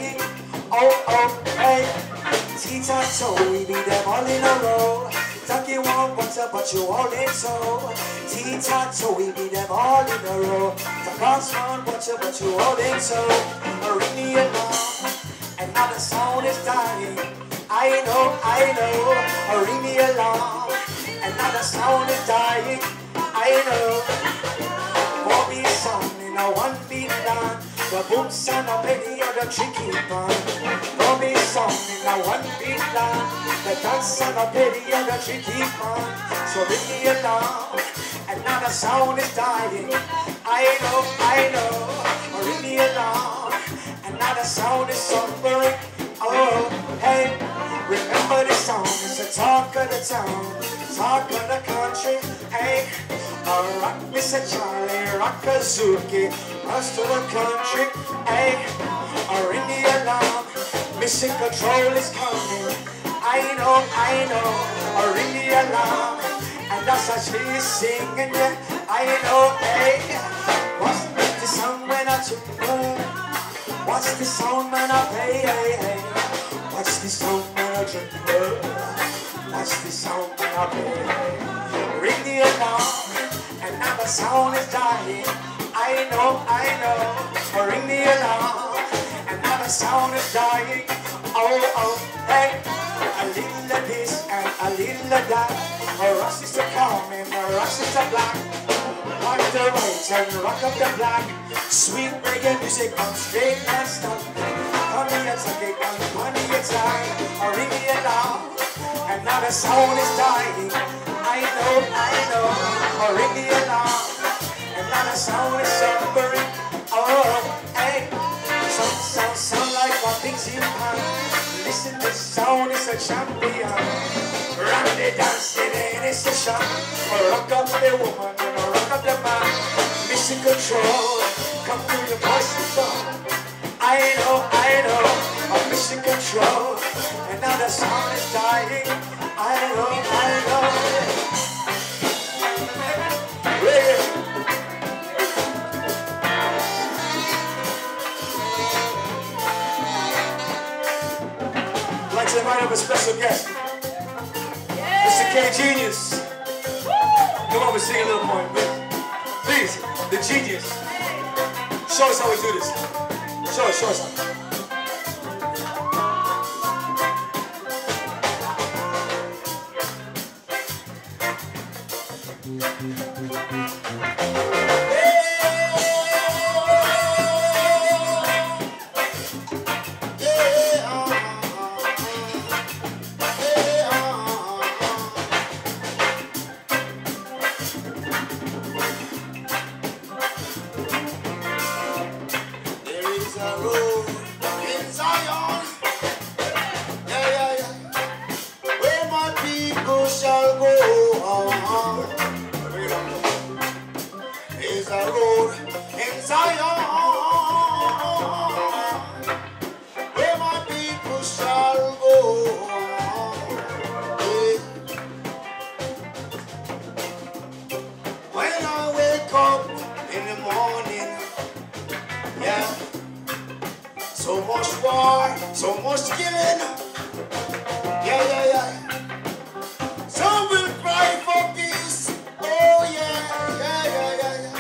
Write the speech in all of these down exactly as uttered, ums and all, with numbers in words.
dying. Oh, oh, hey. Tic-tac-toe, we beat them all in a row. Talk you want butter, but you all in so. Tic-tac-toe, we beat them all in a row. Talk us want butter, but you all in so. Ring the alarm, and now the sound is dying. I know, I know. Ring the alarm, and now the sound is dying. I know. For me, sound in a one beat line. The boots and a penny or the tricky one. For me, sound in a one beat line. The dance and a penny or the tricky one. So ring the alarm, and now the sound is dying. I know, I know. Ring the alarm, and now the sound is suffering. Oh, hey, remember the sound is the talk of the town, talk of the country. Hey, a rock Mister Charlie, rock a Zuki, us to the country. Hey, a ring the alarm, mission control is coming. I know, I know, a ring the alarm, and that's how she is singing. Yeah, I know. Hey, what's the sound when I took her? What's the sound when I play? Hey, hey. What's the sound when I drink? What's the sound when I play? Ring the alarm, and now the sound is dying. I know, I know. Ring the alarm, and now the sound is dying. Oh, oh, hey. A little this and a little that. A rush is to come and a rush is to black. Rock the right and rock up the black. Sweet reggae music comes straight and stop. Come here, take it on money inside. Or ring the alarm, and now the sound is dying. I know, I know. Or ring the alarm, and now the sound is suffering. Oh, hey. Sound, sound, sound like one thing's in hand. Listen, the sound is a champion. Rock the dance, it ain't a session. Rock up the woman and rock up the man. Mission control, come through your voice and song. I know, I know, I'm mission control, and now the sound is dying. I know, I know. Reggae. I'd like to invite up a special guest, Mister K Genius. Come over and sing a little poem, please. Please, the Genius. Show us how we do this. Show us, show us how. So much war, so much killing. Yeah, yeah, yeah. Some will cry for peace. Oh, yeah, yeah, yeah, yeah, yeah.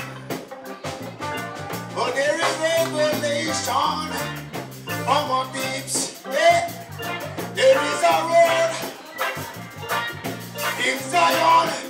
But there is revelation for my peeps. Yeah. There is a road in Zion.